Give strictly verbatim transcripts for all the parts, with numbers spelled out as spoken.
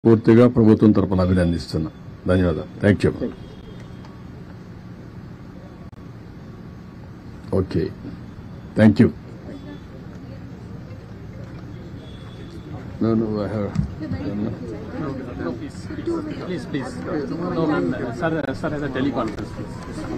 పూర్తిగా ప్రభుత్వం తరపున అభినందిస్తున్నా. ధన్యవాదాలు. Thank you. Okay, thank you. No, no, I have. No, please, please, please. No, ma'am. Sir, sir has a teleconference, please.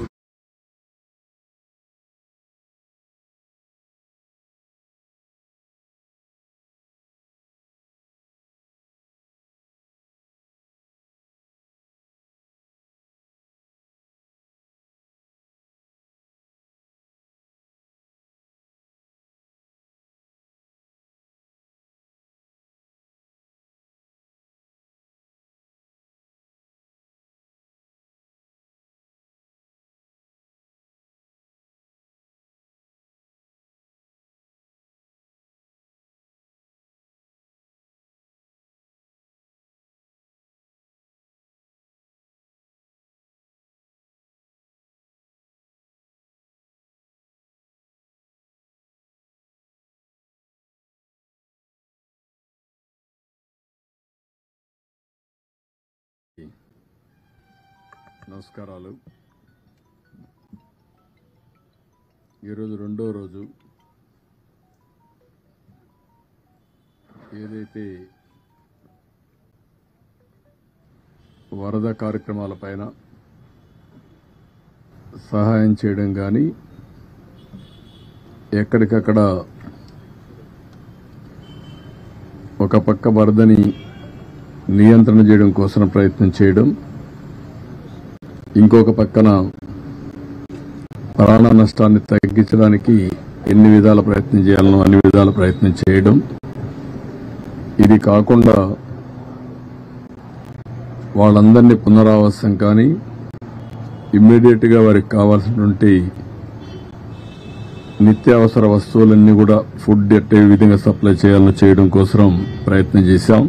నమస్కారాలు. ఈరోజు రెండో రోజు. ఏదైతే వరద కార్యక్రమాలపైన సహాయం చేయడం కానీ, ఎక్కడికక్కడ ఒక పక్క వరదని నియంత్రణ చేయడం కోసం ప్రయత్నం చేయడం, ఇంకొక పక్కన ప్రాణ నష్టాన్ని తగ్గించడానికి ఎన్ని విధాల ప్రయత్నం చేయాలనో అన్ని విధాల ప్రయత్నం చేయడం, ఇది కాకుండా వాళ్ళందరినీ పునరావాసం కానీ ఇమ్మీడియట్ గా వారికి కావాల్సినటువంటి నిత్యావసర వస్తువులన్నీ కూడా ఫుడ్ ఎట్టే విధంగా సప్లై చేయాలని చేయడం కోసం ప్రయత్నం చేశాం.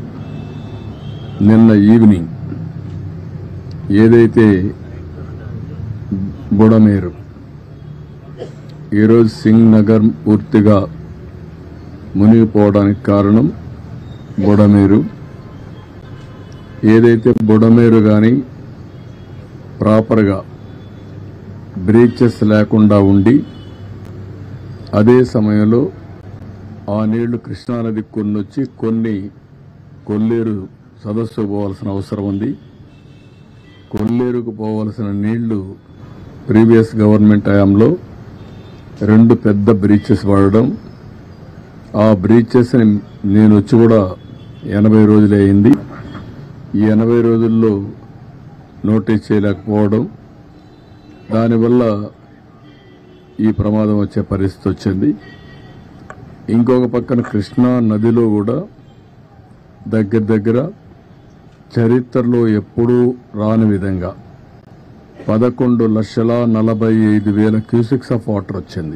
నిన్న ఈవినింగ్ ఏదైతే బుడమేరు, ఈరోజు సింగ్ నగర్ పూర్తిగా మునిగిపోవడానికి కారణం బుడమేరు. ఏదైతే బుడమేరు కానీ ప్రాపర్గా బ్రీచెస్ లేకుండా ఉండి, అదే సమయంలో ఆ నీళ్లు కృష్ణానదికి కొన్ని వచ్చి కొన్ని కొల్లేరు సదస్సు పోవాల్సిన అవసరం ఉంది. కొల్లేరుకు పోవలసిన నీళ్లు ప్రీవియస్ గవర్నమెంట్ హయాంలో రెండు పెద్ద బ్రీచెస్ వాడడం, ఆ బ్రీచెస్ నేను వచ్చి కూడా ఎనభై రోజులే అయింది. ఈ ఎనభై రోజుల్లో నోటీస్ చేయలేకపోవడం, దానివల్ల ఈ ప్రమాదం వచ్చే పరిస్థితి వచ్చింది. ఇంకొక పక్కన కృష్ణా నదిలో కూడా దగ్గర దగ్గర చరిత్రలో ఎప్పుడూ రాని విధంగా పదకొండు లక్షల నలభై ఐదు వేల క్యూసిక్స్ ఆఫ్ వాటర్ వచ్చింది.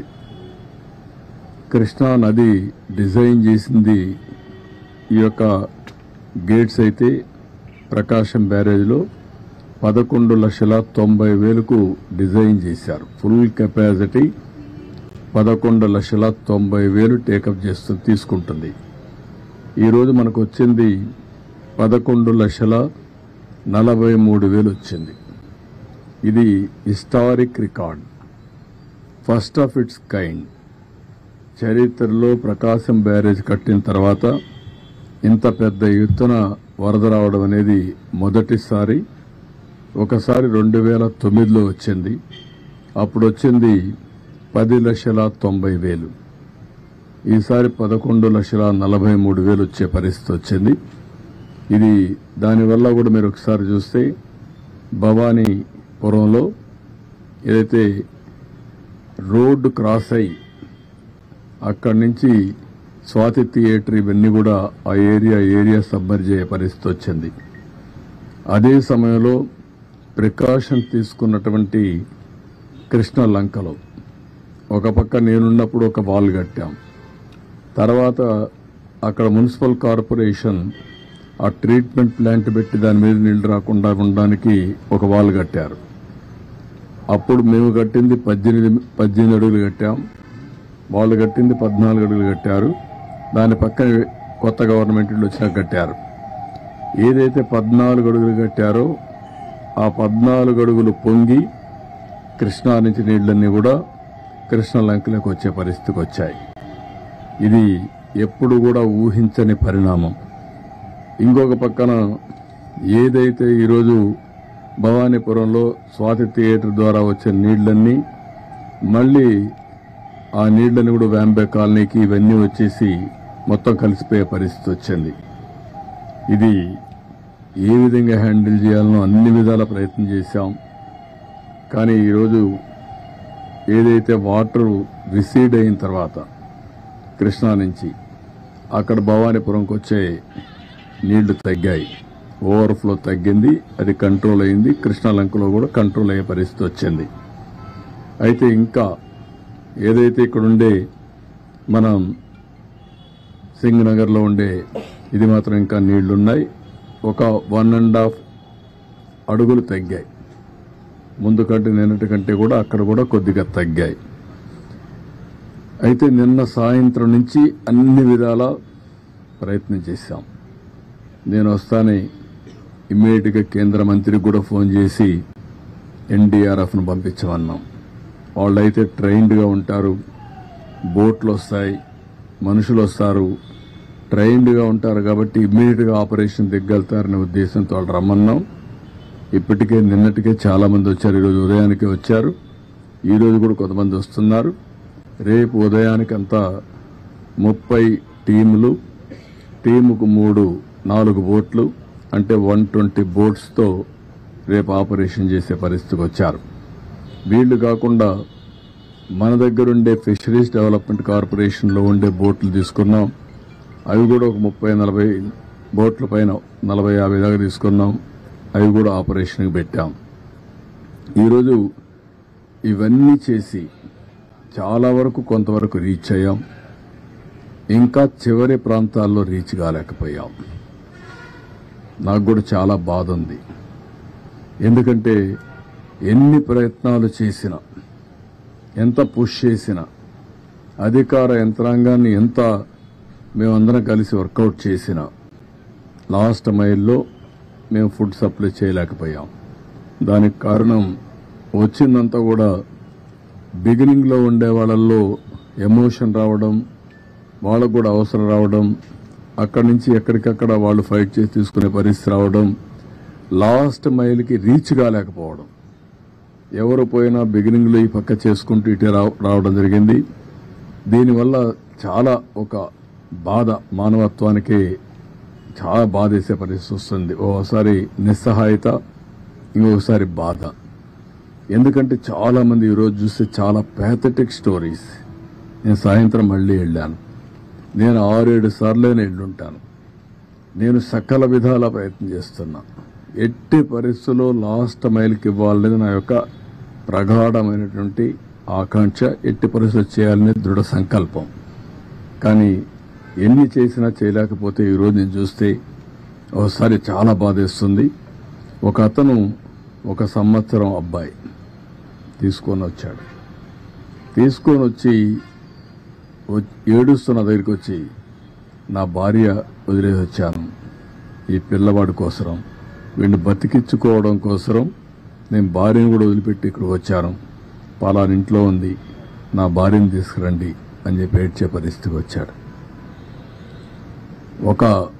కృష్ణా నది డిజైన్ చేసింది ఈ యొక్క గేట్స్ అయితే ప్రకాశం బ్యారేజ్లో పదకొండు లక్షల తొంభై వేలకు డిజైన్ చేశారు. ఫుల్ కెపాసిటీ పదకొండు లక్షల తొంభై వేలు టేకప్ చేస్తూ తీసుకుంటుంది. ఈరోజు మనకు వచ్చింది పదకొండు లక్షల నలభై మూడు వేలు వచ్చింది. ఇది historic record, first of its kind. చరిత్రలో ప్రకాశం బ్యారేజ్ కట్టిన తర్వాత ఇంత పెద్ద ఎత్తున వరద రావడం అనేది మొదటిసారి. ఒకసారి రెండు వేల తొమ్మిదిలో వచ్చింది, అప్పుడు వచ్చింది పది లక్షల తొంభై వేలు. ఈసారి పదకొండు లక్షల నలభై మూడు వేలు వచ్చే పరిస్థితి వచ్చింది. ఇది దానివల్ల కూడా మీరు ఒకసారి చూస్తే భవానీపురంలో ఏదైతే రోడ్డు క్రాస్ అయి అక్కడి నుంచి స్వాతి థియేటర్ ఇవన్నీ కూడా ఆ ఏరియా ఏరియా సబ్మర్జ్ అయ్యే పరిస్థితి వచ్చింది. అదే సమయంలో ప్రికాషన్ తీసుకున్నటువంటి కృష్ణ లంకలో ఒక పక్క నేనున్నప్పుడు ఒక వాల్ కట్టాం. తర్వాత అక్కడ మున్సిపల్ కార్పొరేషన్ ఆ ట్రీట్మెంట్ ప్లాంట్ పెట్టి దాని మీద నీళ్లు రాకుండా ఉండడానికి ఒక వాల్ కట్టారు. అప్పుడు మేము కట్టింది పద్దెనిమిది పద్దెనిమిది అడుగులు కట్టాం, వాళ్ళు కట్టింది పద్నాలుగు అడుగులు కట్టారు. దాని పక్కన కొత్త గవర్నమెంట్ వచ్చినా కట్టారు. ఏదైతే పద్నాలుగు అడుగులు కట్టారో ఆ పద్నాలుగు అడుగులు పొంగి కృష్ణా నుంచి నీళ్లన్నీ కూడా కృష్ణ లంకలోకి వచ్చే పరిస్థితికి వచ్చాయి. ఇది ఎప్పుడు కూడా ఊహించని పరిణామం. ఇంకొక పక్కన ఏదైతే ఈరోజు భవానీపురంలో స్వాతి థియేటర్ ద్వారా వచ్చే నీళ్లన్నీ మళ్ళీ ఆ నీళ్లను కూడా వ్యాంబే కాలనీకి ఇవన్నీ వచ్చేసి మొత్తం కలిసిపోయే పరిస్థితి వచ్చింది. ఇది ఏ విధంగా హ్యాండిల్ చేయాలనో అన్ని విధాల ప్రయత్నం చేశాం. కానీ ఈరోజు ఏదైతే వాటర్ రిసీడ్ అయిన తర్వాత కృష్ణా నుంచి అక్కడ భవానీపురంకి వచ్చే నీళ్లు తగ్గాయి, ఓవర్ఫ్లో తగ్గింది, అది కంట్రోల్ అయింది. కృష్ణా లంకలో కూడా కంట్రోల్ అయ్యే పరిస్థితి వచ్చింది. అయితే ఇంకా ఏదైతే ఇక్కడ ఉండే మనం సింగ్ నగర్లో ఉండే ఇది మాత్రం ఇంకా నీళ్లున్నాయి. ఒక వన్ అండ్ హాఫ్ అడుగులు తగ్గాయి, ముందు కంటే నిన్నటి కంటే కూడా అక్కడ కూడా కొద్దిగా తగ్గాయి. అయితే నిన్న సాయంత్రం నుంచి అన్ని విధాల ప్రయత్నం చేశాం. నేను వస్తానే ఇమ్మీడియట్గా కేంద్ర మంత్రికి కూడా ఫోన్ చేసి ఎన్డీఆర్ఎఫ్ను పంపించమన్నాం. వాళ్ళైతే ట్రైన్డ్గా ఉంటారు, బోట్లు వస్తాయి, మనుషులు వస్తారు, ట్రైన్డ్గా ఉంటారు కాబట్టి ఇమ్మీడియట్గా ఆపరేషన్ దిగ్గలుతారనే ఉద్దేశంతో వాళ్ళు రమ్మన్నాం. ఇప్పటికే నిన్నటికే చాలా మంది వచ్చారు, ఈరోజు ఉదయానికే వచ్చారు, ఈరోజు కూడా కొంతమంది వస్తున్నారు. రేపు ఉదయానికంతా ముప్పై టీములు, టీముకు మూడు నాలుగు బోట్లు అంటే వన్ ట్వంటీ బోట్స్తో రేపు ఆపరేషన్ చేసే పరిస్థితికి వచ్చారు. వీళ్లు కాకుండా మన దగ్గరుండే ఫిషరీస్ డెవలప్మెంట్ కార్పొరేషన్లో ఉండే బోట్లు తీసుకున్నాం. అవి కూడా ఒక ముప్పై నలభై బోట్ల పైన నలభై యాభై దాకా తీసుకున్నాం. అవి కూడా ఆపరేషన్కి పెట్టాం. ఈరోజు ఇవన్నీ చేసి చాలా వరకు కొంతవరకు రీచ్ అయ్యాం. ఇంకా చివరి ప్రాంతాల్లో రీచ్ కాలేకపోయాం. నాకు కూడా చాలా బాధ ఉంది. ఎందుకంటే ఎన్ని ప్రయత్నాలు చేసినా, ఎంత పుష్ చేసినా, అధికార యంత్రాంగాన్ని ఎంత మేమందరం కలిసి వర్కౌట్ చేసినా లాస్ట్ మైల్లో మేము ఫుడ్ సప్లై చేయలేకపోయాం. దానికి కారణం వచ్చిందంతా కూడా బిగినింగ్లో ఉండే వాళ్ళల్లో ఎమోషన్ రావడం, వాళ్ళకు కూడా అవసరం రావడం, అక్కడి నుంచి ఎక్కడికక్కడ వాళ్ళు ఫైట్ చేసి తీసుకునే పరిస్థితి రావడం, లాస్ట్ మైల్కి రీచ్ కాలేకపోవడం. ఎవరు పోయినా బిగినింగ్లో ఈ పక్క చేసుకుంటూ ఇటే రావడం జరిగింది. దీనివల్ల చాలా ఒక బాధ, మానవత్వానికి చాలా బాధేసే పరిస్థితి వస్తుంది. ఓసారి నిస్సహాయత, ఇంకొకసారి బాధ. ఎందుకంటే చాలా మంది ఈరోజు చూస్తే చాలా ప్యాథటిక్ స్టోరీస్. నేను సాయంత్రం మళ్ళీ వెళ్ళాను. నేను ఆరేడు సార్లైనా వెళ్ళుంటాను. నేను సకల విధాల ప్రయత్నం చేస్తున్నా. ఎట్టి పరిస్థితుల్లో లాస్ట్ మైల్కి ఇవ్వాలనేది నా యొక్క ప్రగాఢమైనటువంటి ఆకాంక్ష. ఎట్టి పరిస్థితులు చేయాలనే దృఢ సంకల్పం. కానీ ఎన్ని చేసినా చేయలేకపోతే ఈరోజు నేను చూస్తే ఒకసారి చాలా బాధేస్తుంది. ఒక అతను ఒక సంవత్సరం అబ్బాయి తీసుకొని వచ్చాడు. తీసుకొని వచ్చి ఏడుస్తున్న దగ్గరికి వచ్చి, నా భార్య వదిలేసి వచ్చాను ఈ పిల్లవాడి కోసరం, వీడిని బతికించుకోవడం కోసరం నేను భార్యను కూడా వదిలిపెట్టి ఇక్కడికి వచ్చాను, పలానింట్లో ఉంది, నా భార్యను తీసుకురండి అని చెప్పి ఏడ్చే పరిస్థితికి వచ్చాడు. ఒక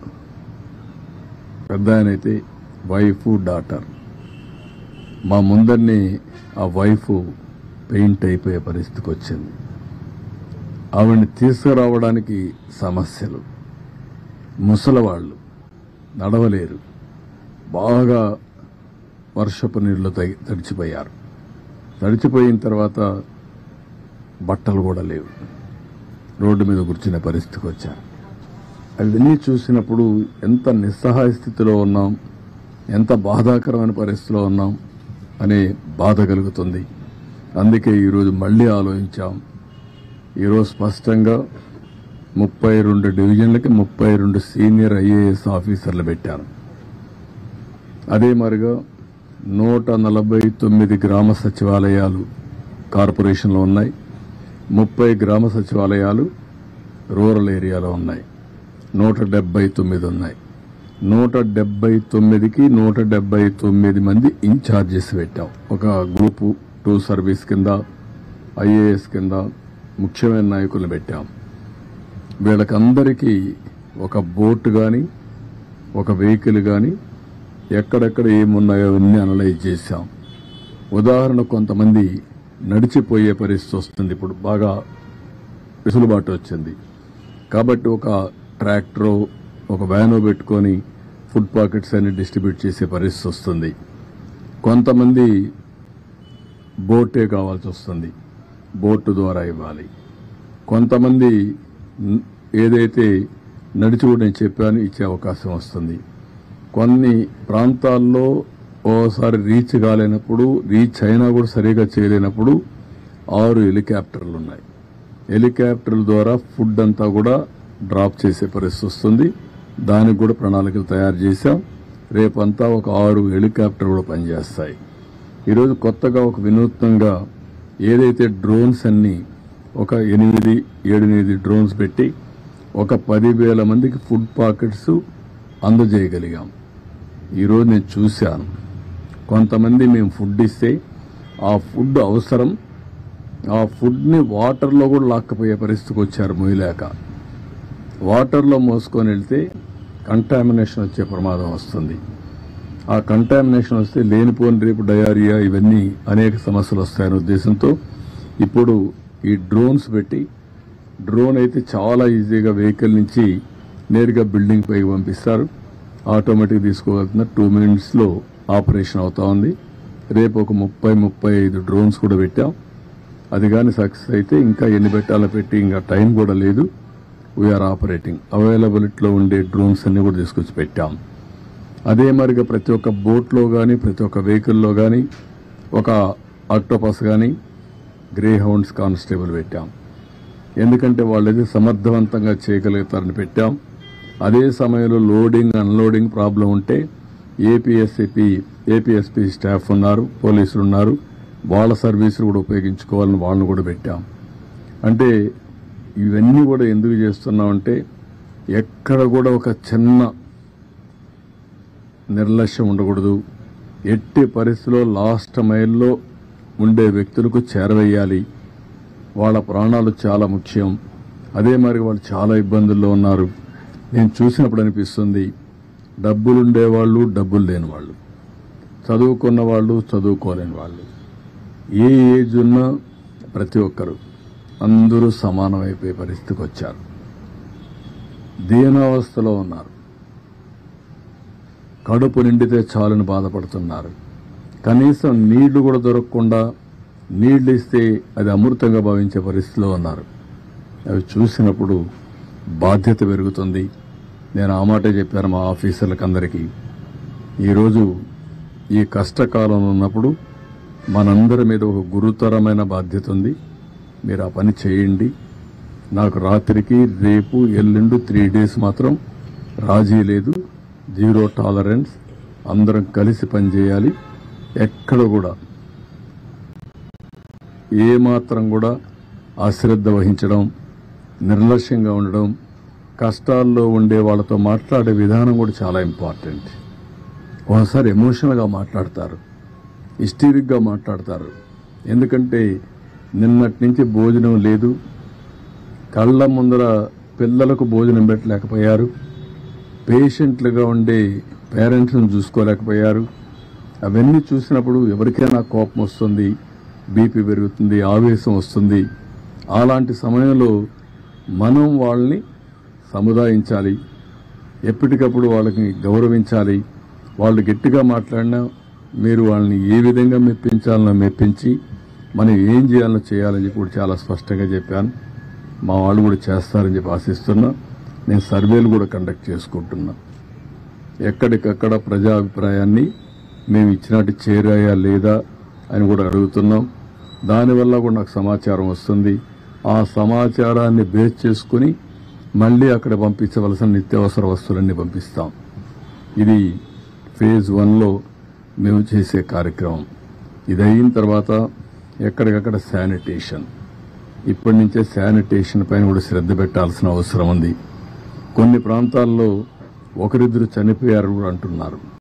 పెద్ద ఆయన అయితే వైఫ్ డాటర్, మా ముందరిని ఆ వైఫ్ పెయింట్ అయిపోయే పరిస్థితికి వచ్చింది. ఆవిడ్ని తీసుకురావడానికి సమస్యలు, ముసలవాళ్ళు నడవలేరు, బాగా వర్షపు నీళ్లు తడిచిపోయారు. తడిచిపోయిన తర్వాత బట్టలు కూడా లేవు, రోడ్డు మీద కూర్చునే పరిస్థితికి వచ్చారు. అవన్నీ చూసినప్పుడు ఎంత నిస్సహాయ స్థితిలో ఉన్నాం, ఎంత బాధాకరమైన పరిస్థితిలో ఉన్నాం అనే బాధ కలుగుతుంది. అందుకే ఈరోజు మళ్లీ ఆలోచించాం. ఈరోజు స్పష్టంగా ముప్పై రెండు డివిజన్లకి ముప్పై రెండు సీనియర్ ఐఏఎస్ ఆఫీసర్లు పెట్టాను. అదే మరిగా నూట నలభై తొమ్మిది గ్రామ సచివాలయాలు కార్పొరేషన్లో ఉన్నాయి. ముప్పై గ్రామ సచివాలయాలు రూరల్ ఏరియాలో ఉన్నాయి. నూట డెబ్బై తొమ్మిది ఉన్నాయి. నూట డెబ్బై తొమ్మిదికి నూట డెబ్బై తొమ్మిది మంది ఇన్ఛార్జెస్ పెట్టాం. ఒక గ్రూపు టూ సర్వీస్ కింద, ఐఏఎస్ కింద ముఖ్యమైన నాయకులను పెట్టాం. వీళ్ళకందరికీ ఒక బోట్ కానీ, ఒక వెహికల్ కానీ, ఎక్కడెక్కడ ఏమున్నాయో అవన్నీ అనలైజ్ చేశాం. ఉదాహరణ, కొంతమంది నడిచిపోయే పరిస్థితి వస్తుంది. ఇప్పుడు బాగా వెసులుబాటు వచ్చింది కాబట్టి ఒక ట్రాక్టరో ఒక వ్యానో పెట్టుకొని ఫుడ్ పాకెట్స్ అన్ని డిస్ట్రిబ్యూట్ చేసే పరిస్థితి వస్తుంది. కొంతమంది బోటే కావాల్సి వస్తుంది, బోటు ద్వారా ఇవ్వాలి. కొంతమంది ఏదైతే నడిచి కూడా నేను చెప్పాను ఇచ్చే అవకాశం వస్తుంది. కొన్ని ప్రాంతాల్లో ఓసారి రీచ్ కాలేనప్పుడు, రీచ్ అయినా కూడా సరిగా చేయలేనప్పుడు ఆరు హెలికాప్టర్లు ఉన్నాయి. హెలికాప్టర్ల ద్వారా ఫుడ్ అంతా కూడా డ్రాప్ చేసే పరిస్థితి వస్తుంది. దానికి కూడా ప్రణాళికలు తయారు చేశాం. రేపంతా ఒక ఆరు హెలికాప్టర్ కూడా పనిచేస్తాయి. ఈరోజు కొత్తగా ఒక వినూత్నంగా ఏదైతే డ్రోన్స్ అన్ని ఒక ఎనిమిది ఏడెనిమిది డ్రోన్స్ పెట్టి ఒక పదివేల మందికి ఫుడ్ పాకెట్స్ అందజేయగలిగాం. ఈరోజు నేను చూశాను, కొంతమంది మేము ఫుడ్ ఇస్తే ఆ ఫుడ్ అవసరం, ఆ ఫుడ్ని వాటర్లో కూడా లాక్కపోయే పరిస్థితికి వచ్చారు. మొయ్యలేక వాటర్లో మోసుకొని వెళ్తే కంటామినేషన్ వచ్చే ప్రమాదం వస్తుంది. ఆ కంటామినేషన్ వస్తే లేనిపోని రేపు డయారియా ఇవన్నీ అనేక సమస్యలు వస్తాయనే ఉద్దేశంతో ఇప్పుడు ఈ డ్రోన్స్ పెట్టి, డ్రోన్ అయితే చాలా ఈజీగా వెహికల్ నుంచి నేరుగా బిల్డింగ్ పైకి పంపిస్తారు. ఆటోమేటిక్ తీసుకోగలుగుతున్న టూ మినిట్స్లో ఆపరేషన్ అవుతా ఉంది. రేపు ఒక ముప్పై ముప్పై ఐదు డ్రోన్స్ కూడా పెట్టాం. అది కానీ సక్సెస్ అయితే ఇంకా ఎన్ని పెట్టాలో పెట్టి ఇంకా టైం కూడా లేదు. We are operating. అవైలబిలిటీలో ఉండే డ్రోన్స్ అన్ని కూడా తీసుకొచ్చి పెట్టాం. అదే మరిగా ప్రతి ఒక్క బోట్లో కానీ, ప్రతి ఒక్క వెహికల్లో కానీ ఒక ఆక్టోపస్ కానీ, గ్రే హౌండ్స్ కానిస్టేబుల్ పెట్టాం. ఎందుకంటే వాళ్ళది సమర్థవంతంగా చేయగలుగుతారని పెట్టాం. అదే సమయంలో లోడింగ్ అన్లోడింగ్ ప్రాబ్లం ఉంటే ఏపీఎస్పీ ఏపీఎస్పీ స్టాఫ్ ఉన్నారు, పోలీసులు ఉన్నారు, వాళ్ళ సర్వీసులు కూడా ఉపయోగించుకోవాలని వాళ్ళని కూడా పెట్టాం. అంటే ఇవన్నీ కూడా ఎందుకు చేస్తున్నామంటే ఎక్కడ కూడా ఒక చిన్న నిర్లక్ష్యం ఉండకూడదు. ఎట్టి పరిస్థితిలో లాస్ట్ మైల్లో ఉండే వ్యక్తులకు చేరవేయాలి. వాళ్ళ ప్రాణాలు చాలా ముఖ్యం. అదే మరి వాళ్ళు చాలా ఇబ్బందుల్లో ఉన్నారు. నేను చూసినప్పుడు అనిపిస్తుంది, డబ్బులుండేవాళ్ళు, డబ్బులు లేని వాళ్ళు, చదువుకున్న వాళ్ళు, చదువుకోలేని వాళ్ళు, ఏ ఏజ్ ఉన్నా ప్రతి ఒక్కరు అందరూ సమానమైపోయే పరిస్థితికి వచ్చారు. దీనావస్థలో ఉన్నారు. కడుపు నిండితే చాలని బాధపడుతున్నారు. కనీసం నీళ్లు కూడా దొరకకుండా, నీళ్లు ఇస్తే అది అమృతంగా భావించే పరిస్థితిలో ఉన్నారు. అవి చూసినప్పుడు బాధ్యత పెరుగుతుంది. నేను ఆ మాటే చెప్పాను మా ఆఫీసర్లకు అందరికీ. ఈరోజు ఈ కష్టకాలంలో ఉన్నప్పుడు మనందరి మీద ఒక గురుతరమైన బాధ్యత ఉంది. మీరు ఆ పని చేయండి. నాకు రాత్రికి రేపు ఎల్లుండి త్రీ డేస్ మాత్రం రాజీ లేదు. Zero tolerance. అందరం కలిసి పనిచేయాలి. ఎక్కడ కూడా ఏమాత్రం కూడా అశ్రద్ధ వహించడం, నిర్లక్ష్యంగా ఉండడం, కష్టాల్లో ఉండే వాళ్ళతో మాట్లాడే విధానం కూడా చాలా ఇంపార్టెంట్. ఒకసారి ఎమోషనల్గా మాట్లాడతారు, హిస్టీరిక్గా మాట్లాడతారు. ఎందుకంటే నిన్నటి నుంచి భోజనం లేదు, కళ్ళ ముందర పిల్లలకు భోజనం పెట్టలేకపోయారు, పేషెంట్లుగా ఉండే పేరెంట్స్ని చూసుకోలేకపోయారు. అవన్నీ చూసినప్పుడు ఎవరికైనా కోపం వస్తుంది, బీపీ పెరుగుతుంది, ఆవేశం వస్తుంది. అలాంటి సమయంలో మనం వాళ్ళని సముదాయించాలి, ఎప్పటికప్పుడు వాళ్ళకి గౌరవించాలి. వాళ్ళు గట్టిగా మాట్లాడినా మీరు వాళ్ళని ఏ విధంగా మెప్పించాలనో మెప్పించి మనం ఏం చేయాలో చేయాలని చెప్పి కూడా చాలా స్పష్టంగా చెప్పాను. మా వాళ్ళు కూడా చేస్తారని చెప్పి ఆశిస్తున్నా. నేను సర్వేలు కూడా కండక్ట్ చేసుకుంటున్నా. ఎక్కడికక్కడ ప్రజాభిప్రాయాన్ని మేము ఇచ్చినట్టు చేరాయా లేదా అని కూడా అడుగుతున్నాం. దానివల్ల కూడా నాకు సమాచారం వస్తుంది. ఆ సమాచారాన్ని బేస్ చేసుకుని మళ్ళీ అక్కడ పంపించవలసిన నిత్యావసర వస్తువులన్నీ పంపిస్తాం. ఇది ఫేజ్ వన్లో మేము చేసే కార్యక్రమం. ఇది అయిన తర్వాత ఎక్కడికక్కడ శానిటేషన్, ఇప్పటి నుంచే శానిటేషన్ పైన కూడా శ్రద్ధ పెట్టాల్సిన అవసరం ఉంది. కొన్ని ప్రాంతాల్లో ఒకరిద్దరు చనిపోయారు కూడా అంటున్నారు.